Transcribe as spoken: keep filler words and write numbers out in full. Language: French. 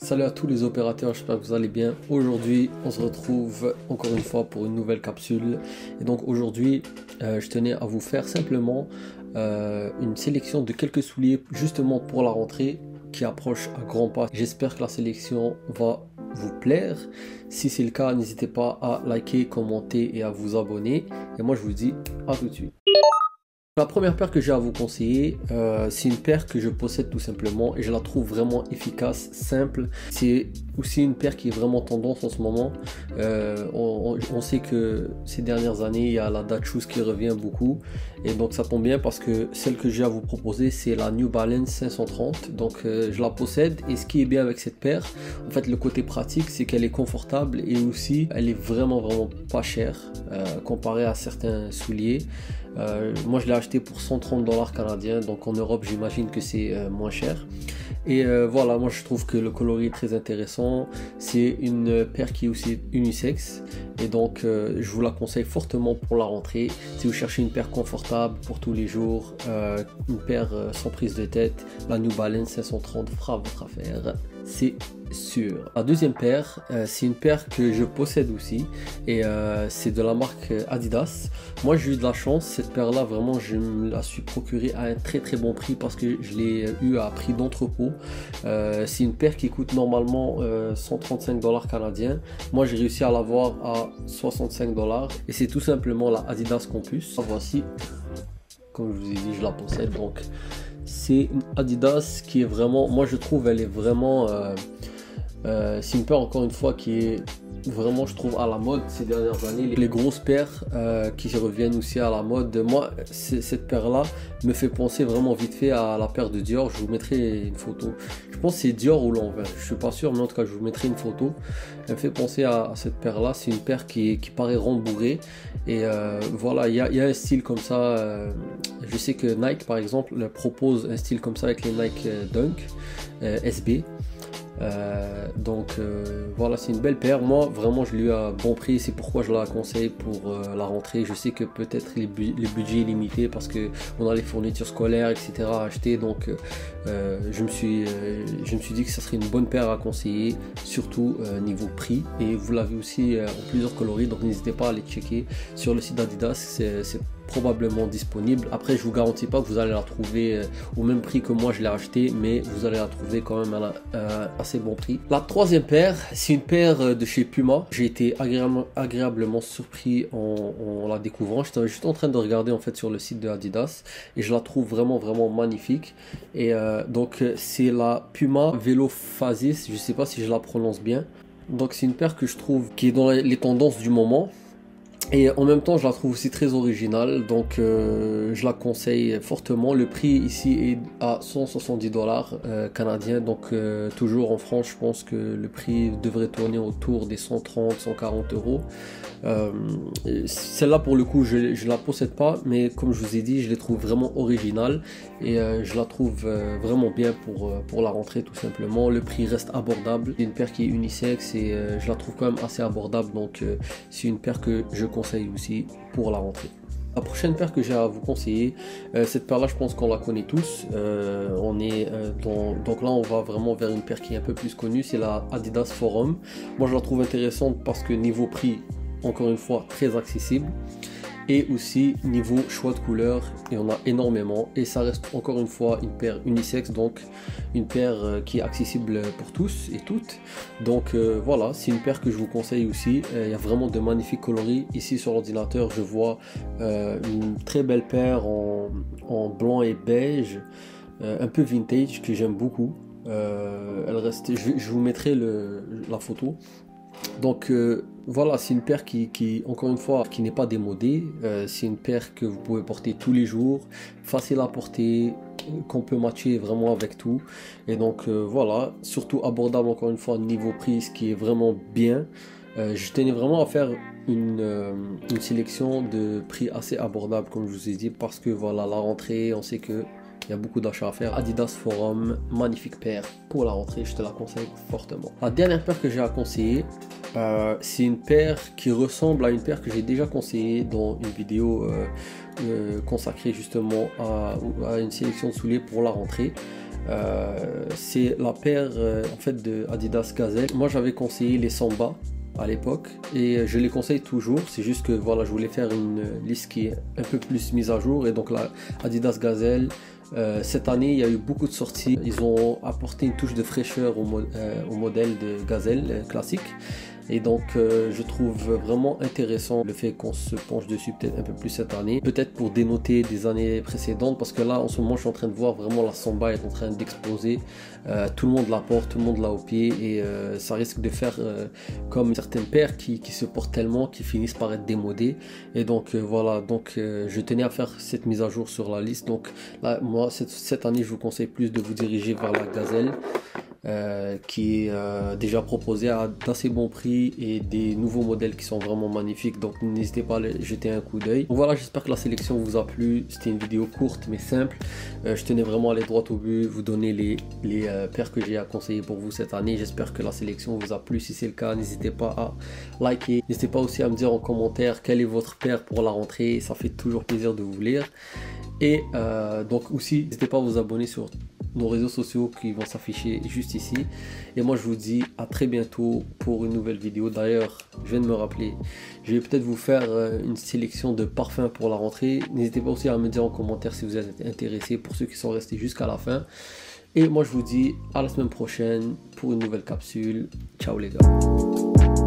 Salut à tous les opérateurs, j'espère que vous allez bien. Aujourd'hui, on se retrouve encore une fois pour une nouvelle capsule. Et donc aujourd'hui, euh, je tenais à vous faire simplement euh, une sélection de quelques souliers justement pour la rentrée qui approche à grands pas. J'espère que la sélection va vous plaire. Si c'est le cas, n'hésitez pas à liker, commenter et à vous abonner. Et moi, je vous dis à tout de suite. La première paire que j'ai à vous conseiller, euh, c'est une paire que je possède tout simplement et je la trouve vraiment efficace, simple. C'est aussi une paire qui est vraiment tendance en ce moment. Euh, on, on sait que ces dernières années, il y a la Dad Shoes qui revient beaucoup et donc ça tombe bien parce que celle que j'ai à vous proposer, c'est la New Balance cinq cent trente. Donc euh, je la possède et ce qui est bien avec cette paire, en fait le côté pratique, c'est qu'elle est confortable et aussi elle est vraiment vraiment pas chère euh, comparée à certains souliers. Euh, moi je l'ai acheté pour cent trente dollars canadiens, donc en Europe j'imagine que c'est euh, moins cher. Et euh, voilà, moi je trouve que le coloris est très intéressant. C'est une paire qui est aussi unisexe et donc euh, je vous la conseille fortement pour la rentrée. Si vous cherchez une paire confortable pour tous les jours, euh, une paire euh, sans prise de tête, la New Balance cinq cent trente fera votre affaire, c'est sûr. La deuxième paire, euh, c'est une paire que je possède aussi et euh, c'est de la marque Adidas. Moi j'ai eu de la chance, cette paire là vraiment je me la suis procurée à un très très bon prix parce que je l'ai eu à prix d'entrepôt. Euh, c'est une paire qui coûte normalement euh, cent trente-cinq dollars canadiens. Moi j'ai réussi à l'avoir à soixante-cinq dollars et c'est tout simplement la Adidas Campus. Voici, comme je vous ai dit, je la possède. Donc c'est une Adidas qui est vraiment, moi je trouve elle est vraiment euh, euh, c'est une paire encore une fois qui est vraiment, je trouve, à la mode ces dernières années. Les grosses paires euh, qui reviennent aussi à la mode. Moi, cette paire là me fait penser vraiment vite fait à la paire de Dior. Je vous mettrai une photo, je pense que c'est Dior ou Lanvin, je suis pas sûr, mais en tout cas je vous mettrai une photo. Elle me fait penser à, à cette paire là. C'est une paire qui, qui paraît rembourrée et euh, voilà, il y, y a un style comme ça. euh, je sais que Nike par exemple propose un style comme ça avec les Nike Dunk euh, S B. Euh, donc euh, voilà, c'est une belle paire. Moi vraiment je l'ai eu à bon prix, c'est pourquoi je la conseille pour euh, la rentrée. Je sais que peut-être les, bu les budgets limités parce que on a les fournitures scolaires etc à acheter, donc euh, je me suis euh, je me suis dit que ça serait une bonne paire à conseiller, surtout euh, niveau prix, et vous l'avez aussi euh, en plusieurs coloris, donc n'hésitez pas à aller checker sur le site d'Adidas. C'est probablement disponible. Après je vous garantis pas que vous allez la trouver euh, au même prix que moi je l'ai acheté, mais vous allez la trouver quand même à un assez bon prix. La troisième paire, c'est une paire de chez Puma. J'ai été agréablement, agréablement surpris en, en la découvrant. J'étais juste en train de regarder en fait sur le site de Adidas et je la trouve vraiment vraiment magnifique. Et euh, donc c'est la Puma Velo Phasis, je sais pas si je la prononce bien. Donc c'est une paire que je trouve qui est dans les tendances du moment. Et en même temps je la trouve aussi très originale, donc euh, je la conseille fortement. Le prix ici est à cent soixante-dix dollars euh, canadiens, donc euh, toujours en France je pense que le prix devrait tourner autour des cent trente cent quarante euros. Euh, celle-là pour le coup je ne la possède pas, mais comme je vous ai dit je les trouve vraiment originales et euh, je la trouve euh, vraiment bien pour, euh, pour la rentrée tout simplement. Le prix reste abordable, c'est une paire qui est unisexe et euh, je la trouve quand même assez abordable, donc euh, c'est une paire que je conseille aussi pour la rentrée. La prochaine paire que j'ai à vous conseiller, euh, cette paire là je pense qu'on la connaît tous. Euh, on est euh, dans, donc là on va vraiment vers une paire qui est un peu plus connue, c'est la Adidas Forum. Moi je la trouve intéressante parce que niveau prix, encore une fois très accessible, et aussi niveau choix de couleurs il y en a énormément et ça reste encore une fois une paire unisexe, donc une paire euh, qui est accessible pour tous et toutes. Donc euh, voilà, c'est une paire que je vous conseille aussi. Euh, il y a vraiment de magnifiques coloris. Ici sur l'ordinateur je vois euh, une très belle paire en, en blanc et beige, euh, un peu vintage, que j'aime beaucoup. Euh, elle reste, je, je vous mettrai le, la photo. Donc euh, voilà, c'est une paire qui, qui, encore une fois, qui n'est pas démodée. Euh, c'est une paire que vous pouvez porter tous les jours, facile à porter, qu'on peut matcher vraiment avec tout. Et donc euh, voilà, surtout abordable encore une fois niveau prix, ce qui est vraiment bien. Euh, je tenais vraiment à faire une, euh, une sélection de prix assez abordable comme je vous ai dit, parce que voilà, la rentrée, on sait que il y a beaucoup d'achats à faire. Adidas Forum, magnifique paire pour la rentrée, je te la conseille fortement. La dernière paire que j'ai à conseiller, euh, c'est une paire qui ressemble à une paire que j'ai déjà conseillée dans une vidéo euh, euh, consacrée justement à, à une sélection de souliers pour la rentrée. Euh, c'est la paire euh, en fait de Adidas Gazelle. Moi j'avais conseillé les Samba à l'époque et je les conseille toujours. C'est juste que voilà, je voulais faire une liste qui est un peu plus mise à jour, et donc la Adidas Gazelle, euh, cette année il y a eu beaucoup de sorties. Ils ont apporté une touche de fraîcheur au, mo euh, au modèle de Gazelle euh, classique. Et donc euh, je trouve vraiment intéressant le fait qu'on se penche dessus peut-être un peu plus cette année, peut-être pour dénoter des années précédentes, parce que là en ce moment je suis en train de voir vraiment la Samba est en train d'exploser, euh, tout le monde la porte, tout le monde l'a au pied, et euh, ça risque de faire euh, comme certaines paires qui, qui se portent tellement qui finissent par être démodées. Et donc euh, voilà, donc euh, je tenais à faire cette mise à jour sur la liste. Donc là moi cette, cette année je vous conseille plus de vous diriger vers la Gazelle. Euh, qui est euh, déjà proposé à d'assez bons prix et des nouveaux modèles qui sont vraiment magnifiques, donc n'hésitez pas à aller jeter un coup d'œil. Voilà, j'espère que la sélection vous a plu. C'était une vidéo courte mais simple. Euh, je tenais vraiment à aller droit au but, vous donner les, les euh, paires que j'ai à conseiller pour vous cette année. J'espère que la sélection vous a plu. Si c'est le cas, n'hésitez pas à liker, n'hésitez pas aussi à me dire en commentaire quelle est votre paire pour la rentrée, ça fait toujours plaisir de vous lire. Et euh, donc aussi n'hésitez pas à vous abonner sur nos réseaux sociaux qui vont s'afficher juste ici. Et moi je vous dis à très bientôt pour une nouvelle vidéo. D'ailleurs je viens de me rappeler, je vais peut-être vous faire une sélection de parfums pour la rentrée. N'hésitez pas aussi à me dire en commentaire si vous êtes intéressés, pour ceux qui sont restés jusqu'à la fin. Et moi je vous dis à la semaine prochaine pour une nouvelle capsule. Ciao les gars.